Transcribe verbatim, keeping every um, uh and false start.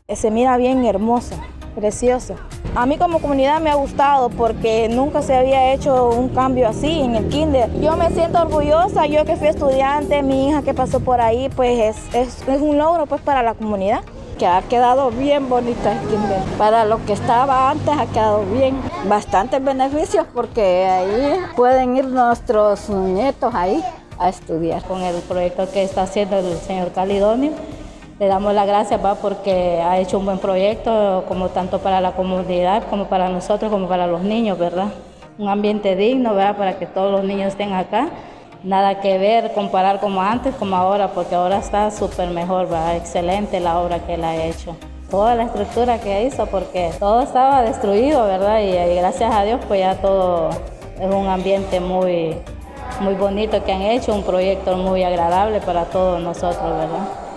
Se mira bien hermosa, preciosa. A mí como comunidad me ha gustado porque nunca se había hecho un cambio así en el kinder. Yo me siento orgullosa, yo que fui estudiante, mi hija que pasó por ahí, pues es, es, es un logro pues para la comunidad. Que ha quedado bien bonita el kinder. Para lo que estaba antes ha quedado bien. Bastantes beneficios porque ahí pueden ir nuestros nietos ahí a estudiar. Con el proyecto que está haciendo el señor Calidonio, le damos las gracias va porque ha hecho un buen proyecto, como tanto para la comunidad, como para nosotros, como para los niños, ¿verdad? Un ambiente digno, ¿verdad? Para que todos los niños estén acá. Nada que ver, comparar como antes, como ahora, porque ahora está súper mejor, ¿verdad? Excelente la obra que él ha hecho. Toda la estructura que hizo, porque todo estaba destruido, ¿verdad? Y, y gracias a Dios, pues ya todo es un ambiente muy, muy bonito que han hecho, un proyecto muy agradable para todos nosotros, ¿verdad?